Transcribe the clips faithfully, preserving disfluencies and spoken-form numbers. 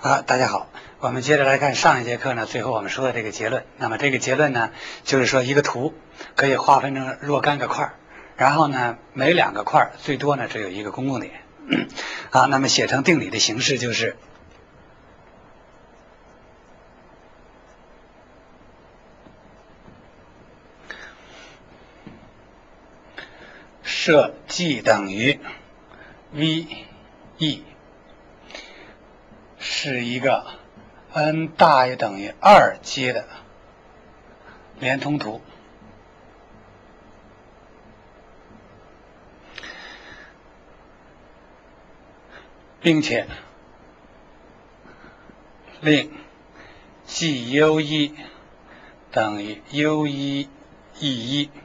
啊，大家好，我们接着来看上一节课呢，最后我们说的这个结论。那么这个结论呢，就是说一个图可以划分成若干个块儿，然后呢，每两个块儿最多呢只有一个公共点。啊，那么写成定理的形式就是设 G 等于 V E 是一个 n 大于等于二阶的连通图，并且令 G U 一 等于 U 一 E 一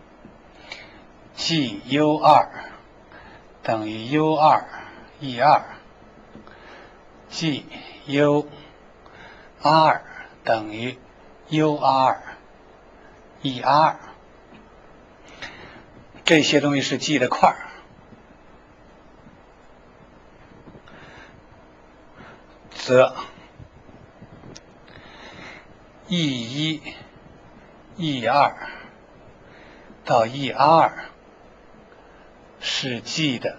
G U 二 等于 U 二 E 二 G U R 等于 U R E R， 这些东西是 G 的块儿，则 E 一 E 二 到 E R 是 G 的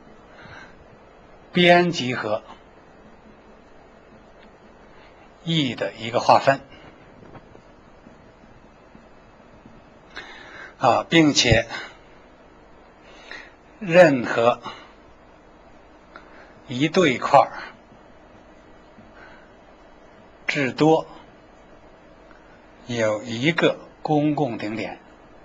边集合 E 的一个划分啊，并且任何一对块至多有一个公共顶点。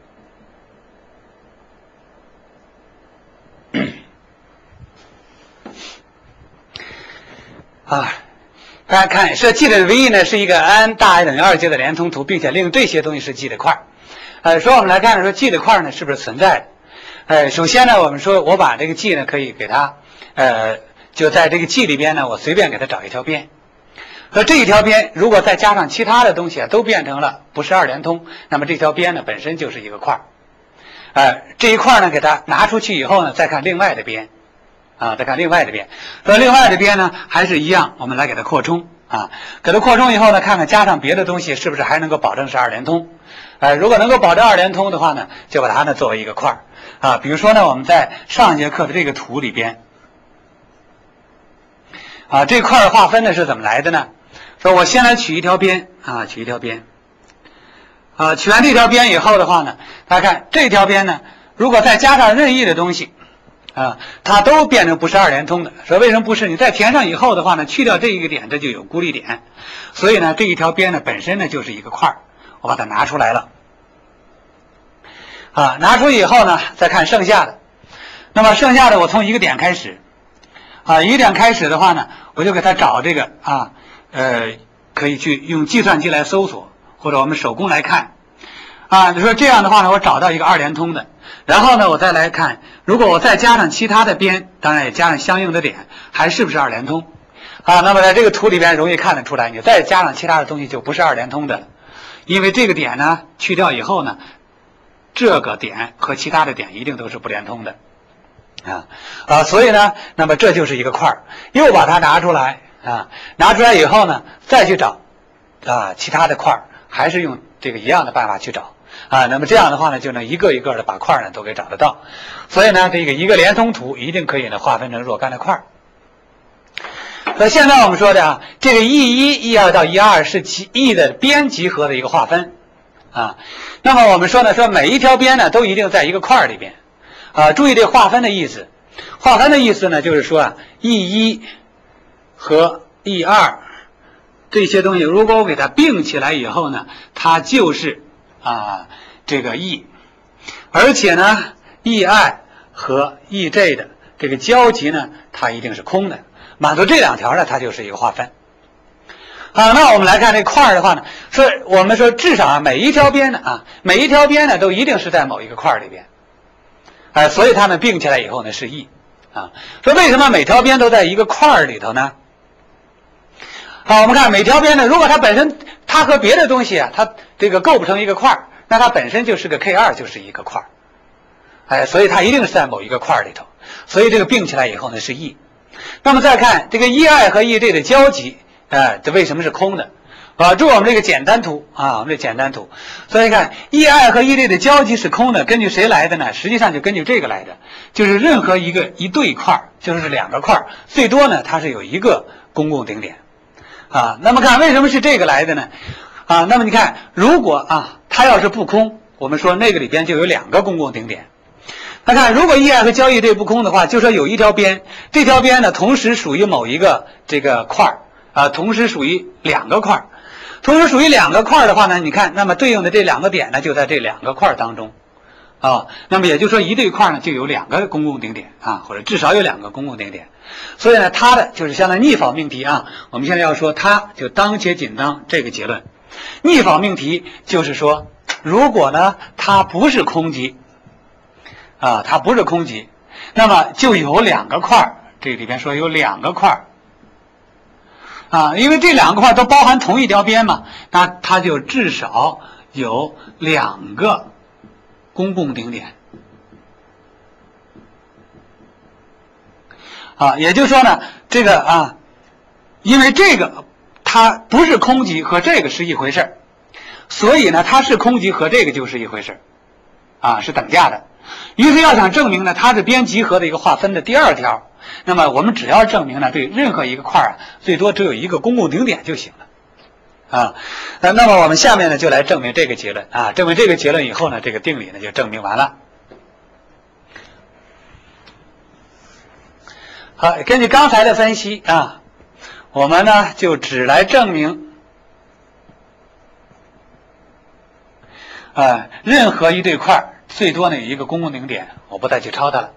啊，大家看，设 G 的 V 呢是一个 n 大于等于二阶的连通图，并且令这些东西是 G 的块儿。呃，说我们来看说 G 的块儿呢是不是存在的？呃，首先呢，我们说我把这个 G 呢可以给它，呃，就在这个 G 里边呢，我随便给它找一条边。和这一条边如果再加上其他的东西啊，都变成了不是二连通，那么这条边呢本身就是一个块儿。呃，这一块呢给它拿出去以后呢，再看另外的边。啊，再看另外的边，说另外的边呢还是一样，我们来给它扩充啊，给它扩充以后呢，看看加上别的东西是不是还能够保证是二连通。呃，如果能够保证二连通的话呢，就把它呢作为一个块儿啊。比如说呢，我们在上一节课的这个图里边啊，这块儿划分呢是怎么来的呢？说我先来取一条边啊，取一条边啊，取完这条边以后的话呢，大家看这条边呢，如果再加上任意的东西。啊，它都变成不是二连通的。说为什么不是？你再填上以后的话呢，去掉这一个点，这就有孤立点。所以呢，这一条边呢本身呢就是一个块儿，我把它拿出来了。啊，拿出以后呢，再看剩下的。那么剩下的我从一个点开始，啊，一个点开始的话呢，我就给它找这个啊，呃，可以去用计算机来搜索，或者我们手工来看。啊，你说这样的话呢，我找到一个二连通的。然后呢，我再来看，如果我再加上其他的边，当然也加上相应的点，还是不是二连通？啊，那么在这个图里边容易看得出来，你再加上其他的东西就不是二连通的了，因为这个点呢去掉以后呢，这个点和其他的点一定都是不连通的，啊啊，所以呢，那么这就是一个块儿，又把它拿出来啊，拿出来以后呢，再去找啊其他的块儿，还是用这个一样的办法去找。啊，那么这样的话呢，就能一个一个的把块呢都给找得到，所以呢，这个一个连通图一定可以呢划分成若干的块。那现在我们说的啊，这个 E 一、E 二到 E 二是其 E 的边集合的一个划分啊。那么我们说呢，说每一条边呢都一定在一个块里边啊。注意这划分的意思，划分的意思呢就是说啊 ，E 一和 E 二这些东西，如果我给它并起来以后呢，它就是啊，这个 E， 而且呢 ，E I 和 E J 的这个交集呢，它一定是空的，满足这两条呢，它就是一个划分。啊，那我们来看这块儿的话呢，说我们说至少啊，每一条边呢啊，每一条边呢都一定是在某一个块儿里边，啊，所以它们并起来以后呢是 E， 啊，说为什么每条边都在一个块儿里头呢？好，我们看每条边呢，如果它本身它和别的东西啊，它这个构不成一个块儿，那它本身就是个 K 二， 就是一个块儿，哎，所以它一定是在某一个块儿里头，所以这个并起来以后呢是 E。那么再看这个 E I 和 E J 的交集哎，这为什么是空的？啊，这是我们这个简单图啊，我们这简单图。所以看 E I 和 E J 的交集是空的，根据谁来的呢？实际上就根据这个来的，就是任何一个一对块，就是两个块，最多呢它是有一个公共顶点啊。那么看为什么是这个来的呢？啊，那么你看，如果啊它要是不空，我们说那个里边就有两个公共顶点。那看如果 E I 和交易对不空的话，就说有一条边，这条边呢同时属于某一个这个块啊，同时属于两个块。同时属于两个块的话呢，你看，那么对应的这两个点呢，就在这两个块当中，啊，那么也就是说一对块呢就有两个公共顶点啊，或者至少有两个公共顶点，所以呢，它的就是相当于逆仿命题啊。我们现在要说它就当且仅当这个结论，逆仿命题就是说，如果呢它不是空集，啊，它不是空集，那么就有两个块，这里边说有两个块。啊，因为这两个块都包含同一条边嘛，那它就至少有两个公共顶点。啊，也就是说呢，这个啊，因为这个它不是空集和这个是一回事，所以呢，它是空集和这个就是一回事，啊，是等价的。于是要想证明呢，它是边集合的一个划分的第二条。那么我们只要证明呢，对任何一个块啊，最多只有一个公共顶点就行了，啊，那那么我们下面呢就来证明这个结论啊，证明这个结论以后呢，这个定理呢就证明完了。好，根据刚才的分析啊，我们呢就只来证明，啊，任何一对块最多呢有一个公共顶点，我不再去抄它了。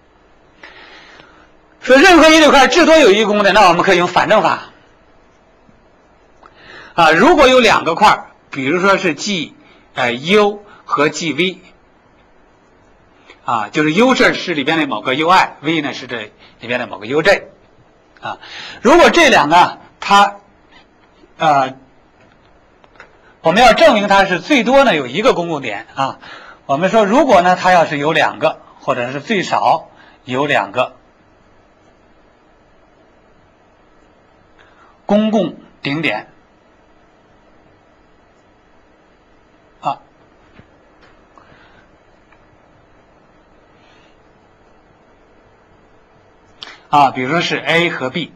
说任何一对块至多有一个公共点，那我们可以用反证法啊。如果有两个块，比如说是 G 呃 U 和 G V 啊，就是 U 这是里边的某个 U I，V 呢是这里边的某个 U J 啊。如果这两个它呃，我们要证明它是最多呢有一个公共点啊。我们说如果呢它要是有两个，或者是最少有两个公共顶点啊，啊，比如说是 A 和 B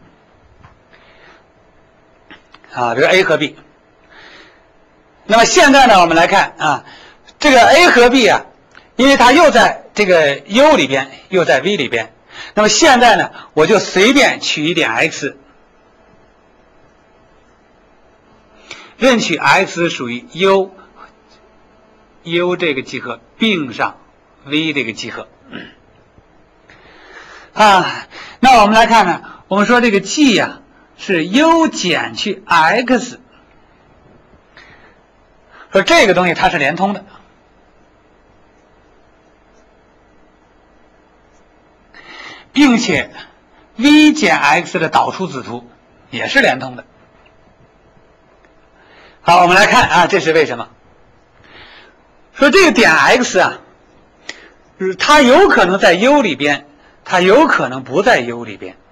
啊，比如 A 和 B。那么现在呢，我们来看啊，这个 A 和 B 啊，因为它又在这个 U 里边，又在 V 里边，那么现在呢，我就随便取一点 X。任取 X 属于 U U 这个集合并上 V 这个集合啊。那我们来看呢，我们说这个 G 呀、啊、是 U 减去 X， 说这个东西它是连通的，并且 V 减 X 的导出子图也是连通的。好，我们来看啊，这是为什么？说这个点 X 啊，它有可能在 U 里边，它有可能不在 U 里边。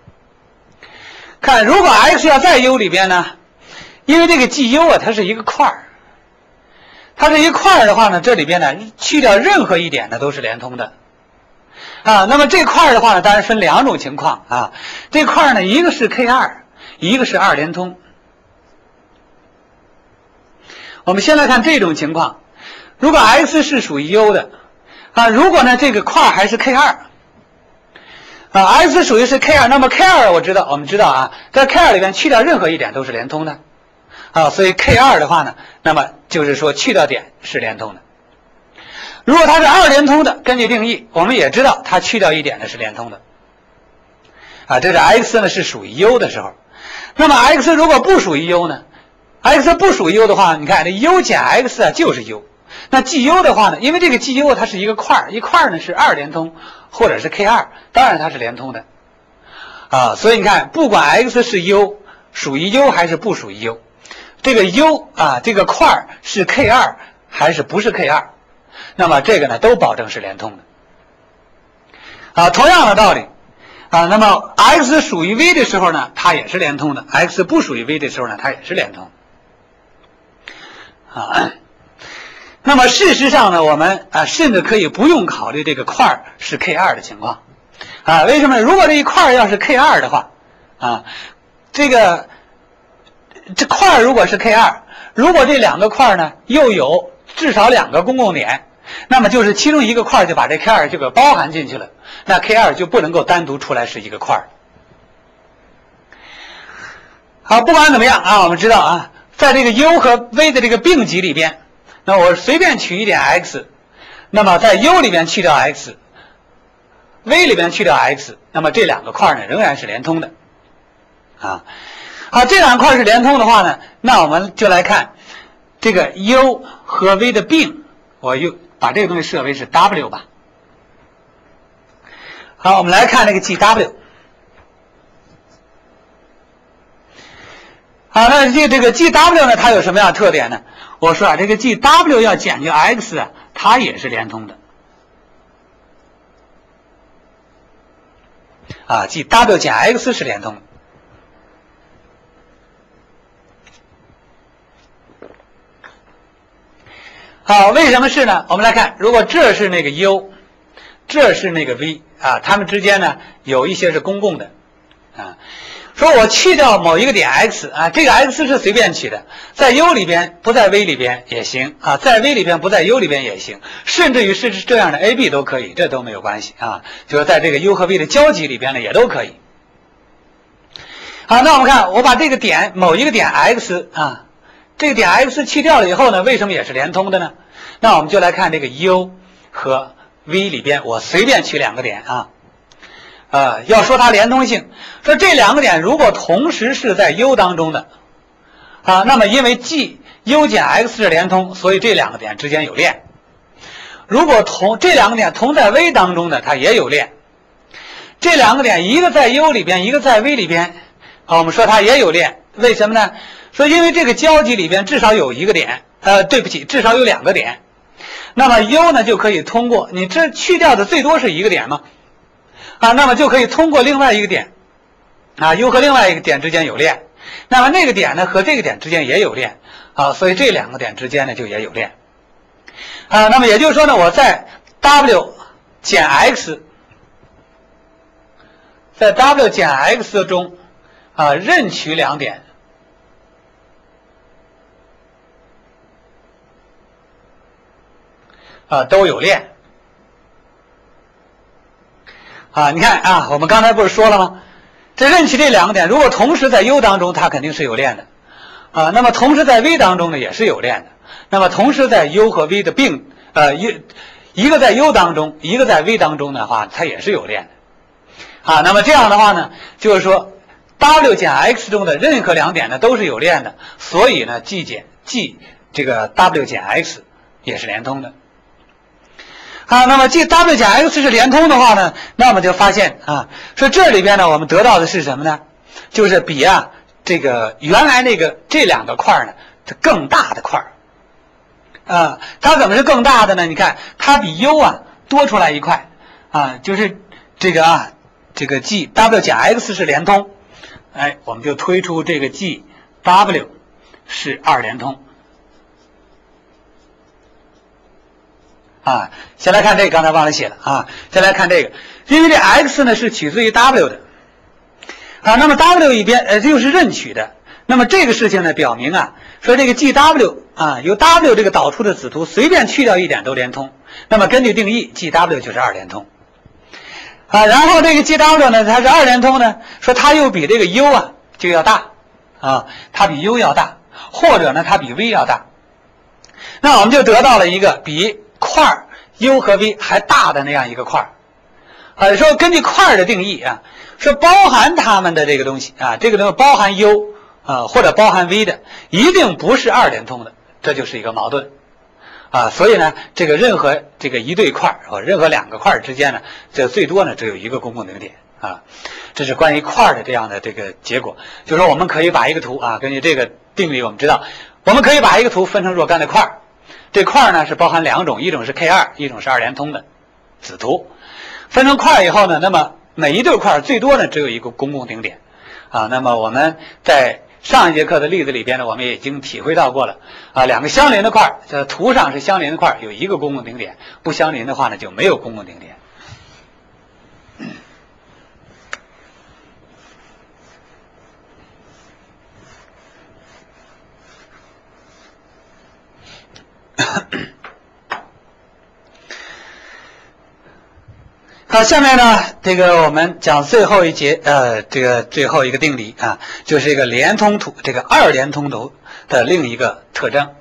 看，如果 X 要在 U 里边呢，因为这个 G U 啊，它是一个块儿，它是一块儿的话呢，这里边呢去掉任何一点呢都是连通的啊。那么这块儿的话呢，当然分两种情况啊。这块儿呢，一个是 K 二，一个是二连通。我们先来看这种情况，如果 X 是属于 U 的啊，如果呢这个块还是 K 二 啊 ，X 属于是 K 二，那么 K 二我知道，我们知道啊，在 K 二里边去掉任何一点都是连通的啊，所以 K 二的话呢，那么就是说去掉点是连通的。如果它是二连通的，根据定义，我们也知道它去掉一点呢是连通的啊，这是 X 呢是属于 U 的时候。那么 X 如果不属于 U 呢？ X 不属于 U 的话，你看这 U 减 X 啊就是 U， 那 G U 的话呢，因为这个 G U 它是一个块，一块呢是二连通或者是 K 二， 当然它是连通的啊，所以你看不管 X 是 U 属于 U 还是不属于 U， 这个 U 啊这个块是 K 二还是不是 K 二， 那么这个呢都保证是连通的啊。同样的道理啊，那么 x 属于 v 的时候呢，它也是连通的 ；x 不属于 v 的时候呢，它也是连通。啊，那么事实上呢，我们啊甚至可以不用考虑这个块是 K 二 的情况。啊，为什么？如果这一块要是 K 二 的话，啊，这个这块如果是 K 二，如果这两个块呢又有至少两个公共点，那么就是其中一个块就把这 K 二 就给包含进去了，那 K 二 就不能够单独出来是一个块。好，不管怎么样啊，我们知道啊，在这个 u 和 v 的这个并集里边，那我随便取一点 x， 那么在 u 里边去掉 x，v 里边去掉 x， 那么这两个块呢仍然是连通的，啊，好，这两块是连通的话呢，那我们就来看这个 u 和 v 的并，我又把这个东西设为是 w 吧。好，我们来看这个 G W。好，那这这个 G W 呢，它有什么样的特点呢？我说啊，这个 G W 要减去 x 啊，它也是连通的。啊 ，G W 减 x 是连通的。好，为什么是呢？我们来看，如果这是那个 u， 这是那个 v 啊，它们之间呢有一些是公共的啊。说我去掉某一个点 x 啊，这个 x 是随便取的，在 u 里边不在 v 里边也行啊，在 v 里边不在 u 里边也行，甚至于是这样的 a b 都可以，这都没有关系啊。就是在这个 u 和 v 的交集里边呢也都可以。好，那我们看，我把这个点某一个点 x 啊，这个点 x 去掉了以后呢，为什么也是连通的呢？那我们就来看这个 u 和 v 里边，我随便取两个点啊。呃，要说它连通性，说这两个点如果同时是在 u 当中的啊，那么因为 G u 减 x 是连通，所以这两个点之间有链。如果同这两个点同在 v 当中的，它也有链。这两个点一个在 u 里边，一个在 v 里边，啊，我们说它也有链。为什么呢？说因为这个交集里边至少有一个点，呃，对不起，至少有两个点。那么 u 呢就可以通过你这去掉的最多是一个点嘛。啊，那么就可以通过另外一个点，啊 ，u 和另外一个点之间有链，那么那个点呢和这个点之间也有链，啊，所以这两个点之间呢就也有链，啊，那么也就是说呢，我在 w 减 x， 在 w 减 x 中，啊，任取两点，啊，都有链。啊，你看啊，我们刚才不是说了吗？这任取这两个点，如果同时在 u 当中，它肯定是有链的，啊，那么同时在 v 当中呢，也是有链的。那么同时在 u 和 v 的并，呃，一一个在 u 当中，一个在 v 当中的话，它也是有链的。啊，那么这样的话呢，就是说 w 减 x 中的任何两点呢都是有链的，所以呢 G 减 G 这个 w 减 x 也是连通的。啊，那么G W 减 x 是连通的话呢，那么就发现啊，说这里边呢，我们得到的是什么呢？就是比啊这个原来那个这两个块呢，它更大的块啊，它怎么是更大的呢？你看，它比 u 啊多出来一块啊，就是这个啊，这个 G W 减 x 是连通，哎，我们就推出这个 G W 是二连通。啊，先来看这个，刚才忘了写了啊。先来看这个，因为这 x 呢是取自于 w 的，啊，那么 w 一边呃这又是任取的，那么这个事情呢表明啊，说这个 G W 啊由 w 这个导出的子图随便去掉一点都连通，那么根据定义 G W 就是二连通，啊，然后这个 G W 呢它是二连通呢，说它又比这个 u 啊就要大，啊，它比 u 要大，或者呢它比 v 要大，那我们就得到了一个比块 u 和 v 还大的那样一个块啊，说根据块的定义啊，说包含它们的这个东西啊，这个东西包含 u 啊或者包含 v 的，一定不是二连通的，这就是一个矛盾啊。所以呢，这个任何这个一对块或任何两个块之间呢，这最多呢只有一个公共能点啊。这是关于块的这样的这个结果，就是说我们可以把一个图啊，根据这个定理，我们知道我们可以把一个图分成若干的块。这块呢是包含两种，一种是 K 二， 一种是二连通的子图。分成块以后呢，那么每一对块最多呢只有一个公共顶点啊。那么我们在上一节课的例子里边呢，我们也已经体会到过了啊，两个相邻的块，这图上是相邻的块，有一个公共顶点；不相邻的话呢，就没有公共顶点。好，下面呢，这个我们讲最后一节，呃，这个最后一个定理啊，就是一个连通图，这个二连通图的另一个特征。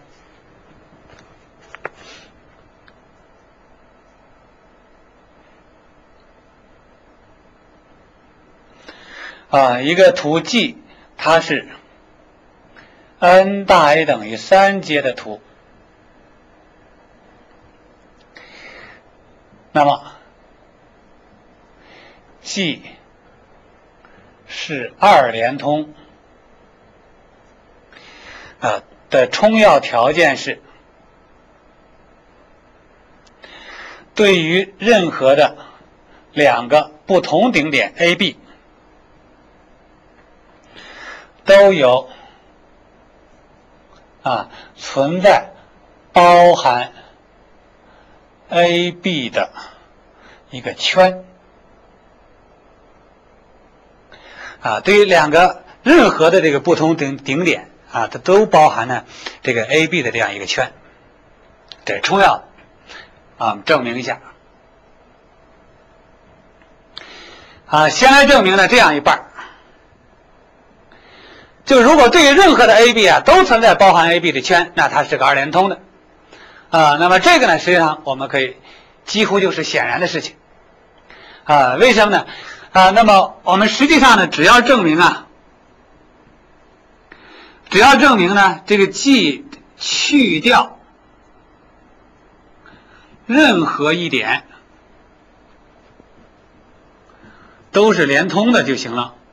啊，一个图 G， 它是 n 大 A 等于三阶的图，那么 G 是二连通，啊的充要条件是，对于任何的两个不同顶点 A、B 都有啊存在包含 A、B 的一个圈。啊，对于两个任何的这个不同顶顶点啊，它都包含呢这个 A、B 的这样一个圈，这是充要的啊，证明一下啊。先来证明呢这样一半，就如果对于任何的 A、B 啊都存在包含 A、B 的圈，那它是个二连通的啊。那么这个呢，实际上我们可以几乎就是显然的事情啊。为什么呢？啊，那么我们实际上呢，只要证明啊，只要证明呢，这个 G 去掉任何一点都是连通的就行了。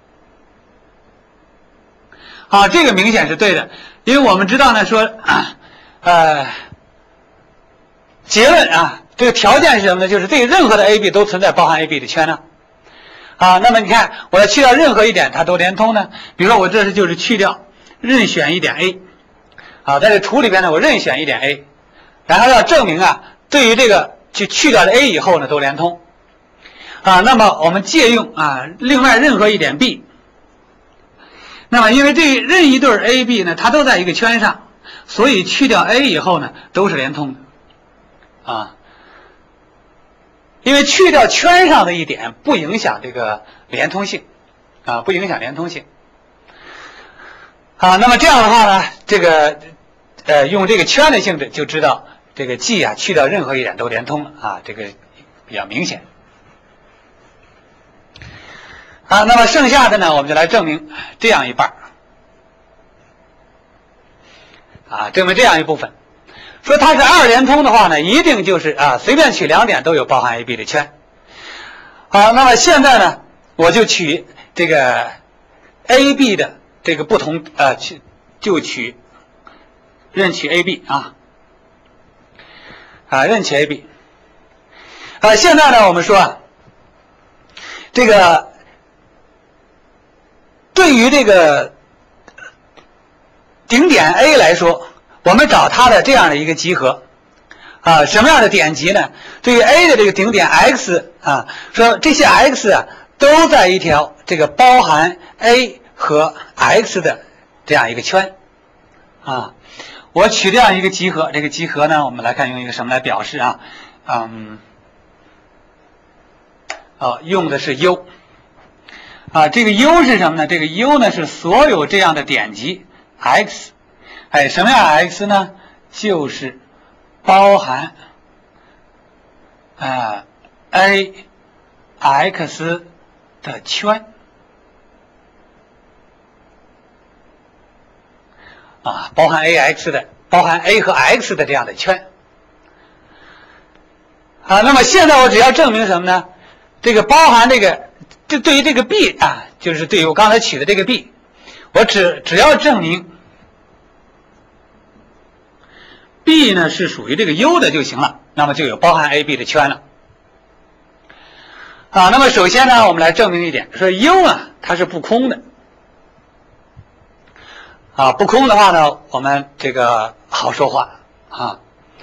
啊，这个明显是对的，因为我们知道呢，说，呃，结论啊，这个条件是什么呢？就是对任何的 A、B 都存在包含 A、B 的圈呢。啊，那么你看，我要去掉任何一点，它都连通呢。比如说，我这是就是去掉任选一点 A， 啊，在这图里边呢，我任选一点 A， 然后要证明啊，对于这个去去掉的 A 以后呢，都连通。啊，那么我们借用啊，另外任何一点 B， 那么因为这任一对 A、B 呢，它都在一个圈上，所以去掉 A 以后呢，都是连通的。啊。因为去掉圈上的一点不影响这个连通性，啊，不影响连通性。啊，那么这样的话呢，这个呃用这个圈的性质就知道这个 G 啊去掉任何一点都连通了啊，这个比较明显。啊，那么剩下的呢，我们就来证明这样一半啊，证明这样一部分。说它是二连通的话呢，一定就是啊，随便取两点都有包含 A、B 的圈。好，那么现在呢，我就取这个 A、B 的这个不同啊，取就取任取 A、B 啊，啊，任取 A、B。啊，现在呢，我们说啊，这个对于这个顶点 A 来说。我们找它的这样的一个集合，啊，什么样的点集呢？对于 A 的这个顶点 X 啊，说这些 X 啊都在一条这个包含 A 和 X 的这样一个圈，啊，我取这样一个集合，这个集合呢，我们来看用一个什么来表示啊？嗯，哦，用的是 U， 啊，这个 U 是什么呢？这个 U 呢是所有这样的点集 X。哎，什么样 X 呢？就是包含啊 A X 的圈啊，包含 A X 的，包含 A 和 X 的这样的圈啊。那么现在我只要证明什么呢？这个包含这个，这对于这个 B 啊，就是对于我刚才取的这个 B， 我只只要证明。B 呢是属于这个 U 的就行了，那么就有包含 A、B 的圈了。 啊，那么首先呢，我们来证明一点，说 U 啊它是不空的。啊，不空的话呢，我们这个好说话啊。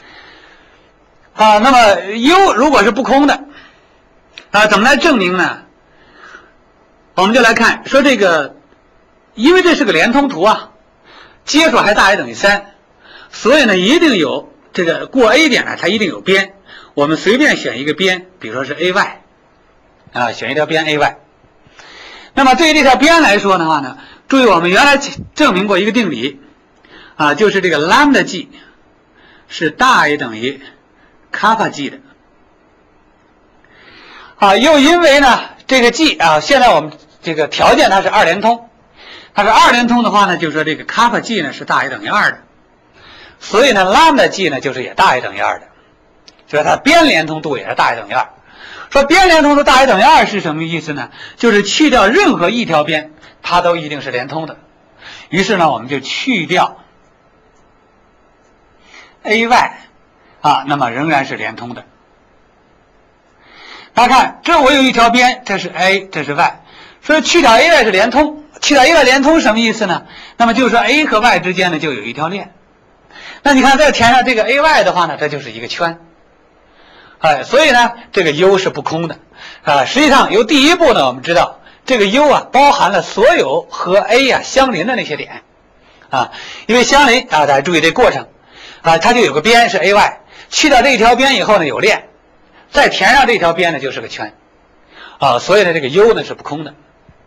啊，那么 U 如果是不空的，啊，怎么来证明呢？我们就来看，说这个，因为这是个连通图啊，接数还大于等于三，所以呢，一定有这个过 A 点呢，它一定有边。我们随便选一个边，比如说是 A Y， 啊，选一条边 A Y。那么对于这条边来说的话呢，注意我们原来证明过一个定理，啊，就是这个 lambda g 是大于等于 kappa g 的。啊，又因为呢，这个 g 啊，现在我们这个条件它是二连通，它是二连通的话呢，就说这个 kappa g 呢是大于等于二的，所以呢 lambda g 呢就是也大于等于二的，所以它边连通度也是大于等于二。说边连通度大于等于二是什么意思呢？就是去掉任何一条边，它都一定是连通的。于是呢，我们就去掉 A Y 啊，那么仍然是连通的。大家看，这我有一条边，这是 A， 这是 Y， 所以去掉 A Y 是连通，去掉 A Y 连通是什么意思呢？那么就是说 A 和 Y 之间呢就有一条链。那你看再填上这个 A Y 的话呢，这就是一个圈。哎，所以呢，这个 U 是不空的啊。实际上由第一步呢，我们知道这个 U 啊包含了所有和 A 啊相邻的那些点啊，因为相邻啊，大家注意这过程啊，它就有个边是 A Y， 去掉这一条边以后呢有链，再填上这条边呢就是个圈啊，所以呢这个 U 呢是不空的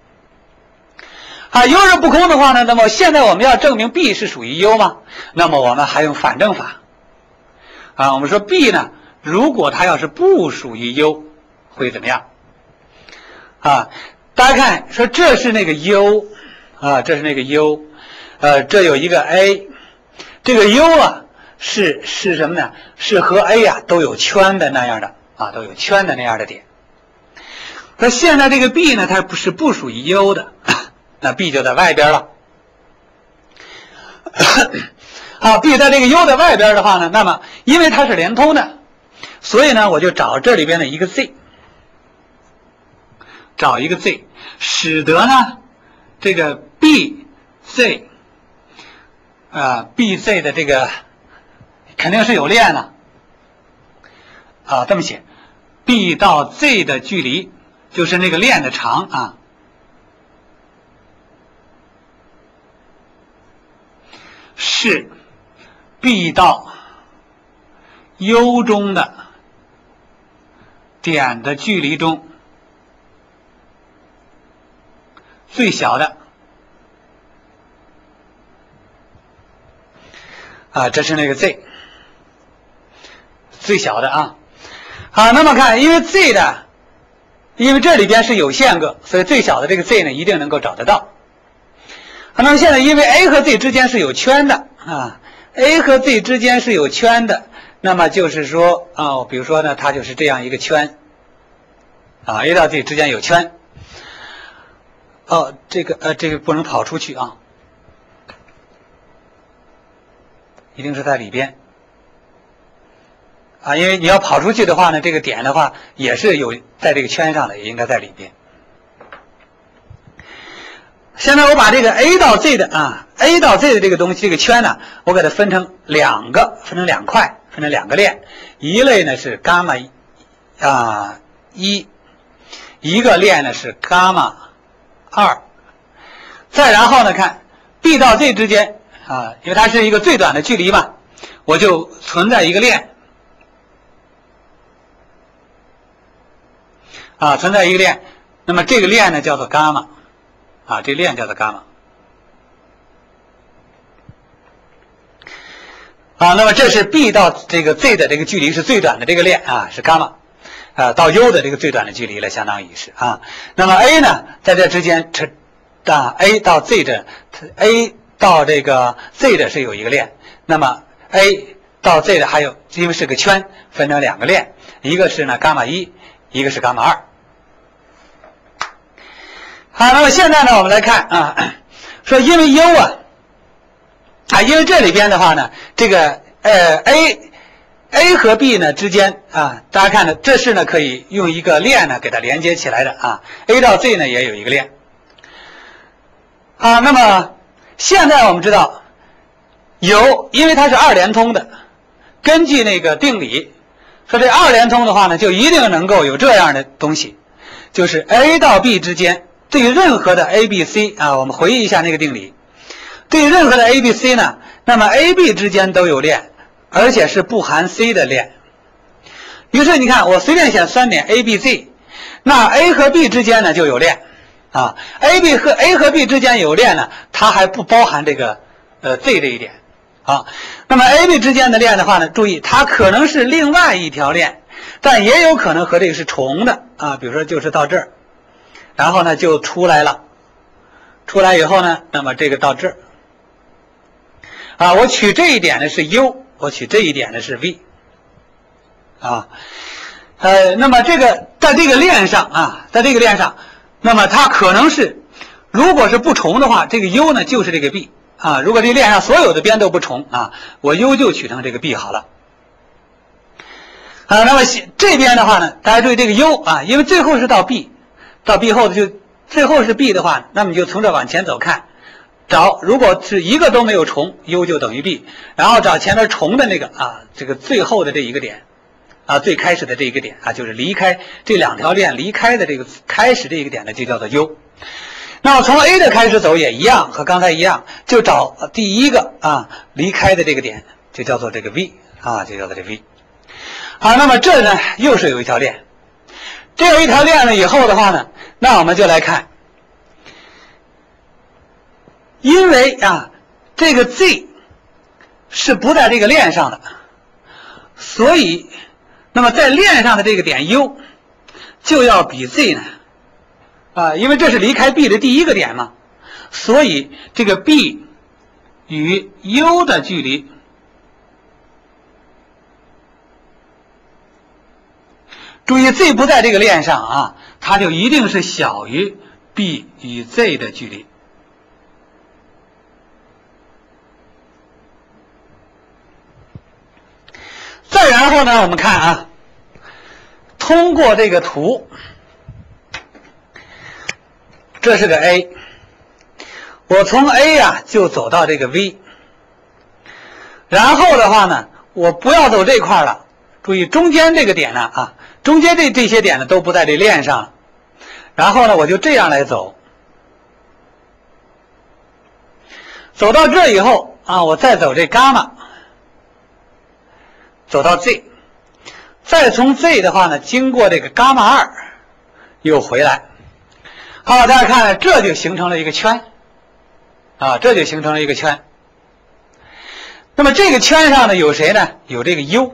啊。U 是不空的话呢，那么现在我们要证明 B 是属于 U 吗？那么我们还用反证法啊，我们说 B 呢。如果它要是不属于 U， 会怎么样？啊，大家看，说这是那个 U， 啊，这是那个 U， 呃，这有一个 A， 这个 U 啊是是什么呢？是和 A 啊都有圈的那样的啊，都有圈的那样的点。那现在这个 B 呢，它不是不属于 U 的，那 B 就在外边了。啊 ，B 在这个 U 的外边的话呢，那么因为它是连通的。所以呢，我就找这里边的一个 Z， 找一个 Z， 使得呢这个 B Z 啊 B Z 的这个肯定是有链的啊，这么写 ，B 到 Z 的距离就是那个链的长啊，是 B 到 U 中的点的距离中最小的啊，这是那个 Z 最小的啊。好，那么看，因为 Z 的，因为这里边是有限个，所以最小的这个 Z 呢一定能够找得到。好，那么现在因为 A 和 Z 之间是有圈的啊 ，A 和 Z 之间是有圈的。那么就是说啊，比如说呢，它就是这样一个圈啊 ，A 到 Z 之间有圈。哦，这个呃，这个不能跑出去啊，一定是在里边啊，因为你要跑出去的话呢，这个点的话也是有在这个圈上的，也应该在里边。现在我把这个 A 到 Z 的啊 ，A 到 Z 的这个东西，这个圈呢，我给它分成两个，分成两块。分成两个链，一类呢是伽马啊一，一个链呢是伽马二。再然后呢，看 B 到 Z 之间啊，因为它是一个最短的距离嘛，我就存在一个链啊，存在一个链。那么这个链呢叫做伽马啊，这链叫做伽马。啊，那么这是 B 到这个 Z 的这个距离是最短的这个链啊，是伽马，啊，到 U 的这个最短的距离了，相当于是啊。那么 A 呢，在这之间，这啊 A 到 Z 的 A 到这个 Z 的是有一个链，那么 A 到 Z 的还有，因为是个圈，分成两个链，一个是呢伽马一，一个是伽马二。好，那么现在呢，我们来看啊，说因为 U 啊。啊，因为这里边的话呢，这个呃 A A 和 B 呢之间啊，大家看呢，这是呢可以用一个链呢给它连接起来的啊。A 到 Z 呢也有一个链啊。那么现在我们知道有，因为它是二连通的，根据那个定理说，这二连通的话呢，就一定能够有这样的东西，就是 A 到 B 之间对于任何的 A、B、C 啊，我们回忆一下那个定理，对于任何的 A、B、C 呢，那么 A、B 之间都有链。而且是不含 C 的链，于是你看，我随便选三点 A、B、Z， 那 A 和 B 之间呢就有链啊。A、B 和 A 和 B 之间有链呢，它还不包含这个呃 Z 这一点啊。那么 A、B 之间的链的话呢，注意它可能是另外一条链，但也有可能和这个是重的啊。比如说就是到这儿，然后呢就出来了，出来以后呢，那么这个到这儿啊，我取这一点呢是 U。我取这一点呢是 V， 啊，呃，那么这个在这个链上啊，在这个链上，那么它可能是，如果是不重的话，这个 U 呢就是这个 B 啊。如果这链上所有的边都不重啊，我 U 就取成这个 B 好了。啊，那么这边的话呢，大家注意这个 U 啊，因为最后是到 B， 到 B 后就最后是 B 的话，那么你就从这往前走看。找如果是一个都没有重 ，U 就等于 B， 然后找前面重的那个啊，这个最后的这一个点，啊，最开始的这一个点啊，就是离开这两条链离开的这个开始这一个点呢，就叫做 U。那么从 A 的开始走也一样，和刚才一样，就找第一个啊离开的这个点，就叫做这个 V 啊，就叫做这 V。好，那么这呢又是有一条链，这有一条链了以后的话呢，那我们就来看。因为啊，这个 Z 是不在这个链上的，所以，那么在链上的这个点 U 就要比 Z 呢，啊，因为这是离开 B 的第一个点嘛，所以这个 B 与 U 的距离，注意 Z 不在这个链上啊，它就一定是小于 B 与 Z 的距离。再然后呢，我们看啊，通过这个图，这是个 A， 我从 A 啊就走到这个 V， 然后的话呢，我不要走这块了，注意中间这个点呢啊，中间这这些点呢都不在这链上了，然后呢我就这样来走，走到这以后啊，我再走这伽马。走到 Z， 再从 Z 的话呢，经过这个伽马二，又回来。好，大家看，这就形成了一个圈，啊，这就形成了一个圈。那么这个圈上呢有谁呢？有这个 U，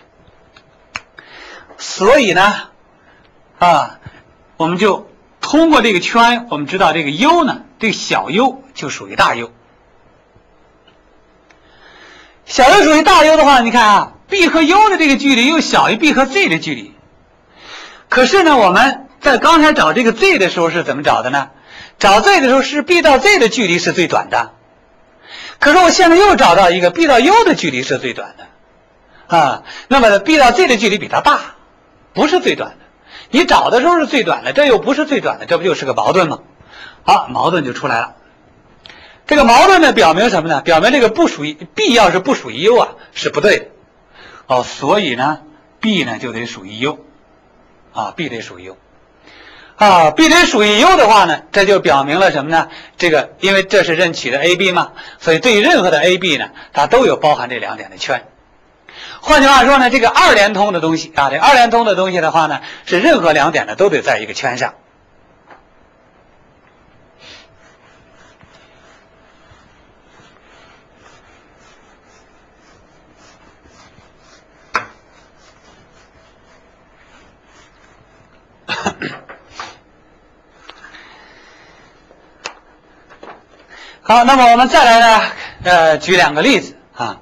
所以呢，啊，我们就通过这个圈，我们知道这个 U 呢，这个小 U 就属于大 U。小 U 属于大 U 的话，你看啊。B 和 U 的这个距离又小于 B 和 Z 的距离，可是呢，我们在刚才找这个 Z 的时候是怎么找的呢？找 Z 的时候是 B 到 Z 的距离是最短的，可是我现在又找到一个 B 到 U 的距离是最短的，啊，那么 B 到 Z 的距离比它大，不是最短的。你找的时候是最短的，这又不是最短的，这不就是个矛盾吗？好，矛盾就出来了。这个矛盾呢，表明什么呢？表明这个不属于 B 要是不属于 U 啊，是不对的。哦，所以呢 ，B 呢就得属于 U， 啊 ，B 得属于 U， 啊 ，B 得属于 U 的话呢，这就表明了什么呢？这个因为这是任取的 A、B 嘛，所以对于任何的 A、B 呢，它都有包含这两点的圈。换句话说呢，这个二连通的东西啊，这二连通的东西的话呢，是任何两点呢都得在一个圈上。好，那么我们再来呢，呃，举两个例子啊。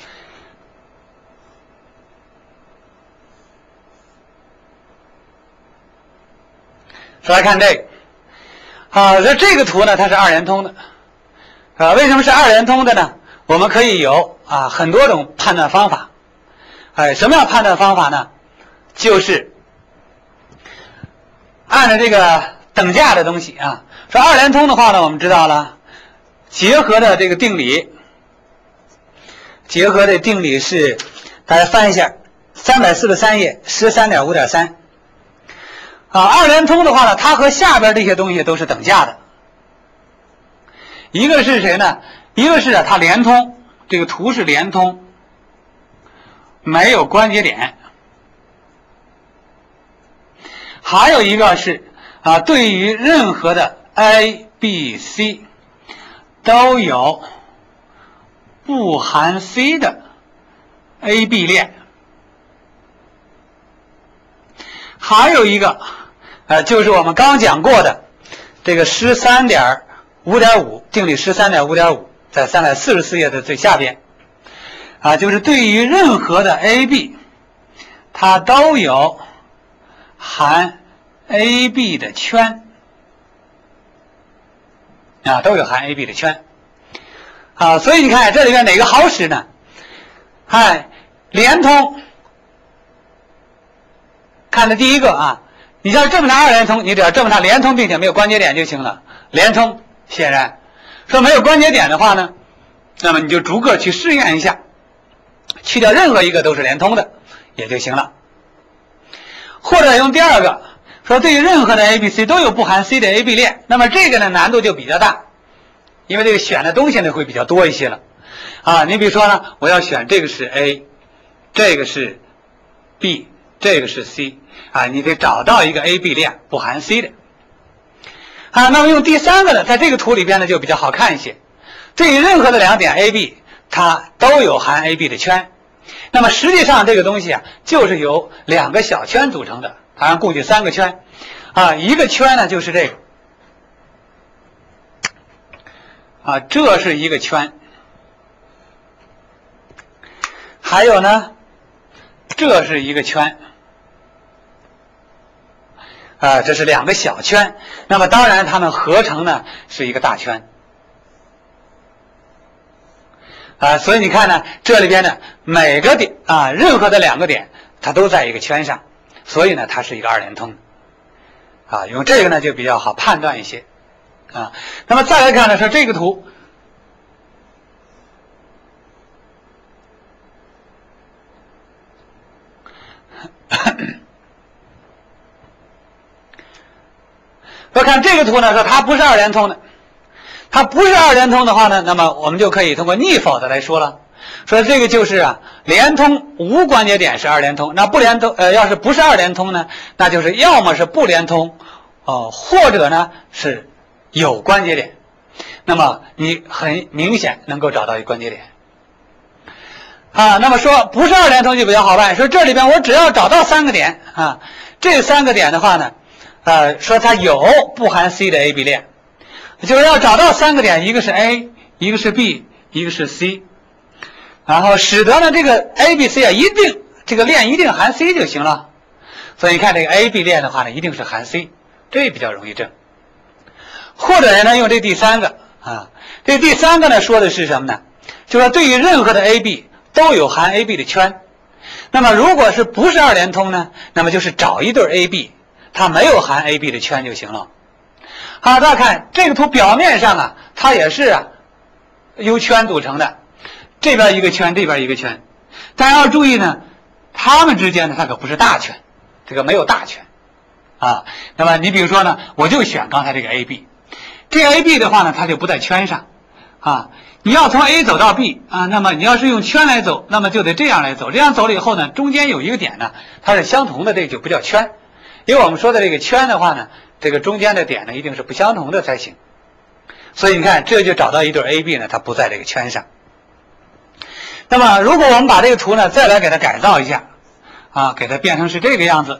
说来看这个，啊，这这个图呢，它是二连通的，啊，为什么是二连通的呢？我们可以有啊很多种判断方法， 哎，什么样判断方法呢？就是按照这个等价的东西啊，说二联通的话呢，我们知道了，结合的这个定理，结合的定理是，大家翻一下三百四十三页十三点五点三啊，二联通的话呢，它和下边这些东西都是等价的。一个是谁呢？一个是啊，它连通，这个图是连通，没有关节点。还有一个是啊，对于任何的 A、B、C 都有不含 C 的 A B 链。还有一个呃，就是我们刚讲过的这个十三点五点五定理十三点五点五，在三百四十四页的最下边啊，就是对于任何的 A B， 它都有含 A B 的圈啊，都有含 A B 的圈啊，所以你看这里面哪个好使呢？哎，连通，看的第一个啊，你像这么大二连通，你只要这么大连通并且没有关节点就行了。连通显然说没有关节点的话呢，那么你就逐个去试验一下，去掉任何一个都是连通的也就行了。或者用第二个说，对于任何的 A、B、C 都有不含 C 的 A B 链，那么这个呢难度就比较大，因为这个选的东西呢会比较多一些了啊。你比如说呢，我要选这个是 A， 这个是 B， 这个是 C 啊，你得找到一个 A B 链不含 C 的啊。那么用第三个呢，在这个图里边呢就比较好看一些，对于任何的两点 A、B， 它都有含 A B 的圈。那么实际上这个东西啊，就是由两个小圈组成的，当然共计三个圈啊。一个圈呢就是这个啊，这是一个圈，还有呢，这是一个圈啊，这是两个小圈。那么当然它们合成呢是一个大圈啊，所以你看呢，这里边呢每个点啊，任何的两个点它都在一个圈上，所以呢它是一个二连通啊。用这个呢就比较好判断一些啊。那么再来看呢，说这个图我看这个图呢，说它不是二连通的，它不是二连通的话呢，那么我们就可以通过逆否的来说了，说这个就是啊，连通无关节点是二连通，那不连通呃，要是不是二连通呢，那就是要么是不连通哦、呃，或者呢是有关节点，那么你很明显能够找到一关节点啊。那么说不是二连通就比较好办，说这里边我只要找到三个点啊，这三个点的话呢，呃，说它有不含 C 的 A B 链，就是要找到三个点，一个是 A， 一个是 B， 一个是 C， 然后使得呢这个 A B C 啊一定这个链一定含 C 就行了。所以你看这个 A B 链的话呢，一定是含 C， 这比较容易证。或者呢用这第三个啊，这第三个呢说的是什么呢？就是说对于任何的 A B 都有含 A B 的圈。那么如果是不是二连通呢，那么就是找一对 A B， 它没有含 A B 的圈就行了。好，大家看这个图表面上啊，它也是啊由圈组成的，这边一个圈，这边一个圈。大家要注意呢，它们之间呢它可不是大圈，这个没有大圈啊。那么你比如说呢，我就选刚才这个 A B， 这个 A B 的话呢，它就不在圈上啊。你要从 A 走到 B 啊，那么你要是用圈来走，那么就得这样来走。这样走了以后呢，中间有一个点呢，它是相同的，这个就不叫圈。因为我们说的这个圈的话呢，这个中间的点呢一定是不相同的才行。所以你看，这就找到一对 A B 呢，它不在这个圈上。那么如果我们把这个图呢再来给它改造一下啊，给它变成是这个样子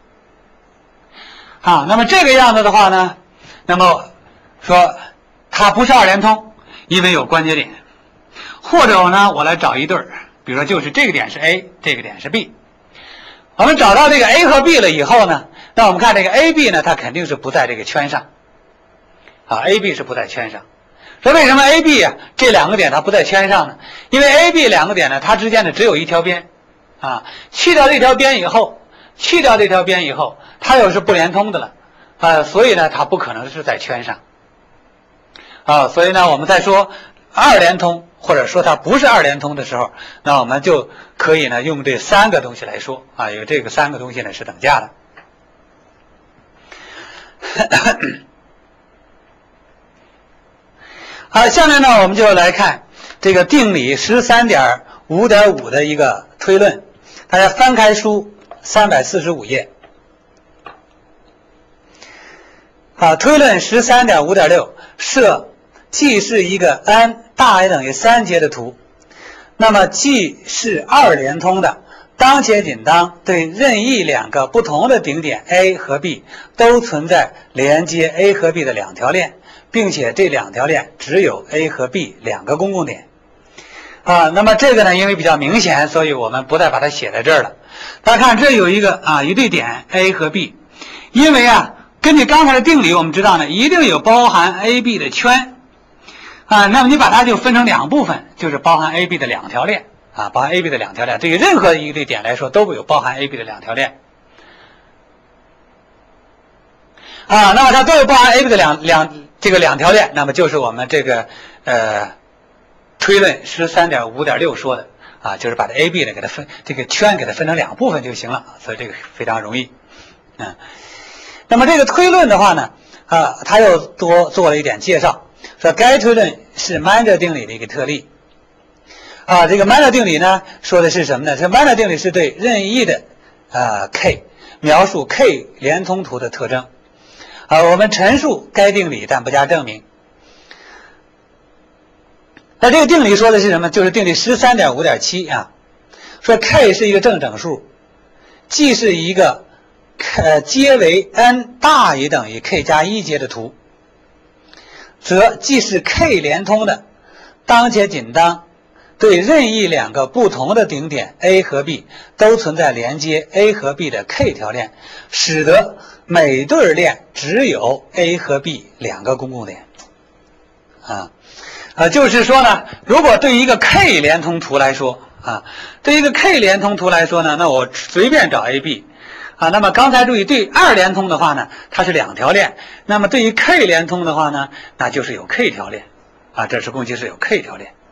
啊，那么这个样子的话呢，那么说它不是二连通，因为有关节点。或者呢我来找一对，比如说就是这个点是 A， 这个点是 B。我们找到这个 A 和 B 了以后呢，那我们看这个 A B 呢，它肯定是不在这个圈上啊 ，A B 是不在圈上。说为什么 A B 啊这两个点它不在圈上呢？因为 A B 两个点呢，它之间呢只有一条边啊，去掉这条边以后，去掉这条边以后，它又是不连通的了，啊，所以呢，它不可能是在圈上，啊，所以呢，我们在说二连通或者说它不是二连通的时候，那我们就可以呢用这三个东西来说，啊，有这个三个东西呢是等价的。好，下面呢我们就来看这个定理十三点五点五的一个推论，大家翻开书三百四十五页。啊，推论十三点五点六设G 是一个 n 大于等于三阶的图，那么 G 是二连通的，当且仅当对任意两个不同的顶点 A 和 B 都存在连接 A 和 B 的两条链，并且这两条链只有 A 和 B 两个公共点。啊，那么这个呢，因为比较明显，所以我们不再把它写在这儿了。大家看，这有一个啊一对点 A 和 B， 因为啊，根据刚才的定理，我们知道呢，一定有包含 A、B 的圈。啊，那么你把它就分成两部分，就是包含 A、B 的两条链啊，包含 A、B 的两条链。对于任何一个点来说，都会有包含 A、B 的两条链。啊，那么它都有包含 A、B 的两两这个两条链，那么就是我们这个呃推论十三点五点六说的啊，就是把这 A、B 呢给它分这个圈给它分成两部分就行了，所以这个非常容易。嗯，那么这个推论的话呢，啊，它又多做了一点介绍。说该推论是曼德定理的一个特例，啊，这个曼德定理呢说的是什么呢？这曼德定理是对任意的呃 K 描述 K 连通图的特征，啊，我们陈述该定理但不加证明。那这个定理说的是什么？就是定理十三点五点七啊，说 K 是一个正整数 ，G 是一个呃阶为 n 大于等于 K 加一阶的图。则既是 K 连通的，当且仅当对任意两个不同的顶点 A 和 B 都存在连接 A 和 B 的 K 条链，使得每对链只有 A 和 B 两个公共点。啊，啊，就是说呢，如果对于一个 K 连通图来说，啊，对于一个 K 连通图来说呢，那我随便找 A、B。啊，那么刚才注意，对二连通的话呢，它是两条链；那么对于 K 连通的话呢，那就是有 K 条链，啊，这是共计是有 K 条链。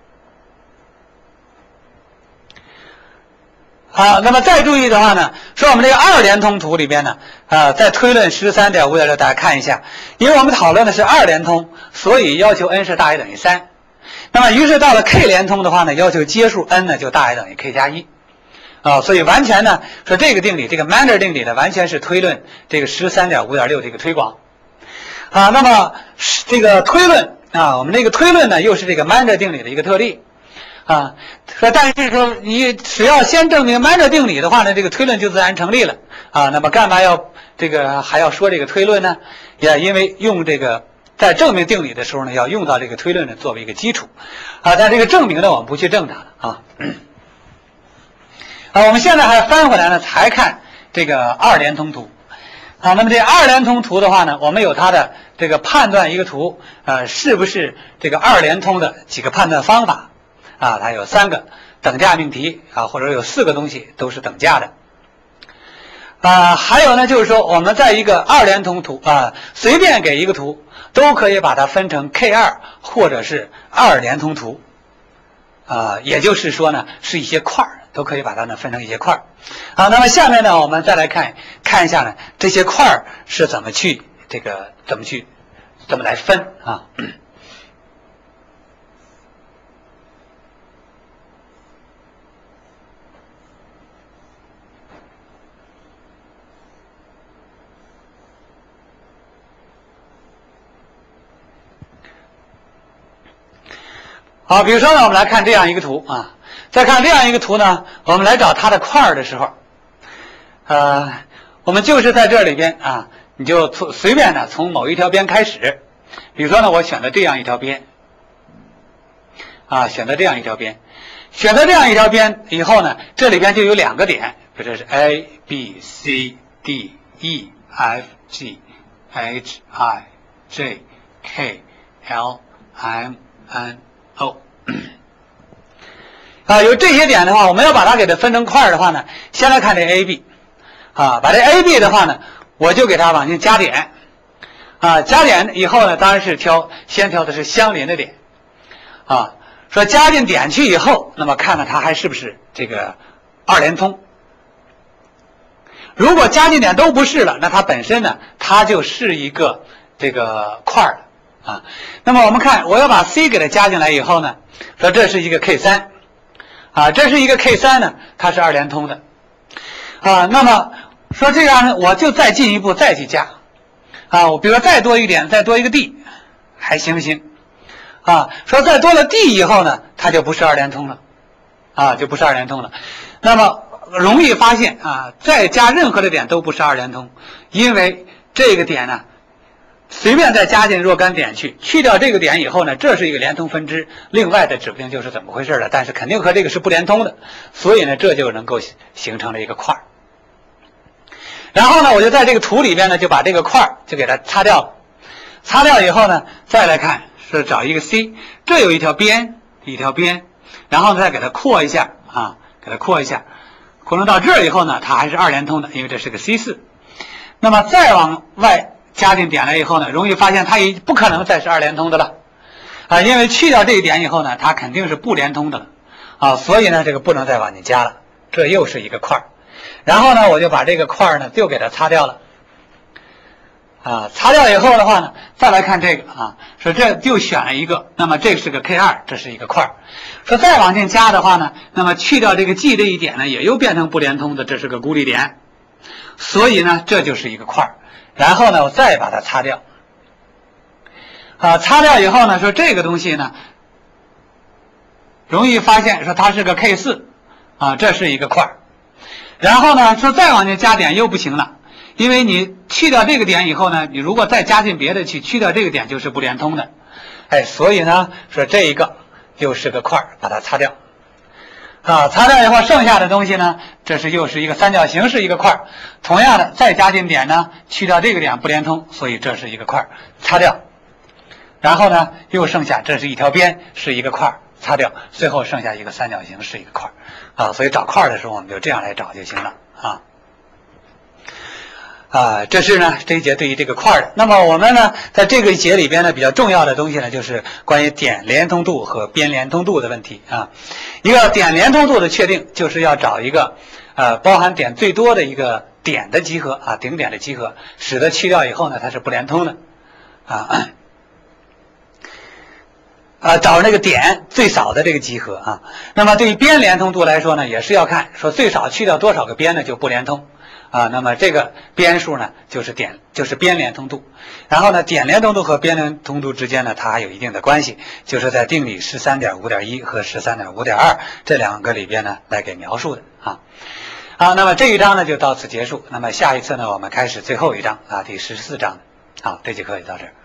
好，那么再注意的话呢，说我们这个二连通图里边呢，啊，在推论十三点五点六，大家看一下，因为我们讨论的是二连通，所以要求 n 是大于等于三。那么于是到了 K 连通的话呢，要求阶数 n 呢就大于等于 K 加一。啊，所以完全呢，说这个定理，这个曼德定理呢，完全是推论这个十三点五点六这个推广。啊，那么这个推论啊，我们这个推论呢，又是这个曼德定理的一个特例。啊，说但是说你只要先证明曼德定理的话呢，这个推论就自然成立了。啊，那么干嘛要这个还要说这个推论呢？也因为用这个在证明定理的时候呢，要用到这个推论呢作为一个基础。啊，但这个证明呢，我们不去证它了啊。啊，我们现在还翻回来呢，才看这个二连通图。啊，那么这二连通图的话呢，我们有它的这个判断一个图，呃，是不是这个二连通的几个判断方法？啊，它有三个等价命题啊，或者有四个东西都是等价的。啊，还有呢，就是说我们在一个二连通图啊，随便给一个图，都可以把它分成 K 二 或者是二连通图。啊，也就是说呢，是一些块儿。都可以把它呢分成一些块儿，好，那么下面呢，我们再来看看一下呢，这些块儿是怎么去这个怎么去怎么来分啊？好，比如说呢，我们来看这样一个图啊。再看这样一个图呢，我们来找它的块儿的时候，呃，我们就是在这里边啊，你就从随便的从某一条边开始，比如说呢，我选择这样一条边，啊，选择这样一条边，选择这样一条边以后呢，这里边就有两个点，比如这是 A B C D E F G H I J K L M N O。 啊，有这些点的话，我们要把它给它分成块的话呢，先来看这 A B， 啊，把这 A B 的话呢，我就给它往进加点，啊，加点以后呢，当然是挑先挑的是相邻的点，啊，说加进点去以后，那么看看它还是不是这个二连通。如果加进点都不是了，那它本身呢，它就是一个这个块了啊。那么我们看，我要把 C 给它加进来以后呢，说这是一个 K 三。啊，这是一个 K 三 呢，它是二连通的，啊，那么说这样呢，我就再进一步再去加，啊，我比如说再多一点，再多一个 D， 还行不行？啊，说再多了 D 以后呢，它就不是二连通了，啊，就不是二连通了。那么容易发现啊，再加任何的点都不是二连通，因为这个点呢，随便再加进若干点去，去掉这个点以后呢，这是一个连通分支，另外的指不定就是怎么回事了，但是肯定和这个是不连通的，所以呢，这就能够形成了一个块。然后呢，我就在这个图里边呢，就把这个块就给它擦掉了，擦掉以后呢，再来看是找一个 C， 这有一条边，一条边，然后再给它扩一下啊，给它扩一下，扩充到这儿以后呢，它还是二连通的，因为这是个 C 四。那么再往外加进点来以后呢，容易发现它也不可能再是二连通的了，啊，因为去掉这一点以后呢，它肯定是不连通的了，啊，所以呢，这个不能再往进加了，这又是一个块儿。然后呢，我就把这个块儿呢就给它擦掉了，啊，擦掉以后的话呢，再来看这个啊，说这就选了一个，那么这是个 K 二， 这是一个块儿。说再往进加的话呢，那么去掉这个 G 这一点呢，也又变成不连通的，这是个孤立点，所以呢，这就是一个块儿。然后呢，我再把它擦掉，啊，擦掉以后呢，说这个东西呢，容易发现说它是个 K 四， 啊，这是一个块儿。然后呢，说再往进加点又不行了，因为你去掉这个点以后呢，你如果再加进别的去，去掉这个点就是不连通的，哎，所以呢，说这一个又是个块儿，把它擦掉。啊，擦掉以后，剩下的东西呢，这是又是一个三角形，是一个块儿。同样的，再加进点呢，去掉这个点不连通，所以这是一个块儿，擦掉。然后呢，又剩下这是一条边，是一个块儿，擦掉。最后剩下一个三角形，是一个块儿。啊，所以找块儿的时候，我们就这样来找就行了啊。啊，这是呢这一节对于这个块的。那么我们呢，在这个一节里边呢，比较重要的东西呢，就是关于点连通度和边连通度的问题啊。一个点连通度的确定，就是要找一个呃包含点最多的一个点的集合啊，顶点的集合，使得去掉以后呢，它是不连通的啊。啊，找那个点最少的这个集合啊。那么对于边连通度来说呢，也是要看说最少去掉多少个边呢就不连通。啊，那么这个边数呢，就是点，就是边连通度。然后呢，点连通度和边连通度之间呢，它还有一定的关系，就是在定理 十三点五点一 和 十三点五点二 这两个里边呢来给描述的啊。好，那么这一章呢就到此结束。那么下一次呢，我们开始最后一章啊，第十四章。好，这节课就到这儿。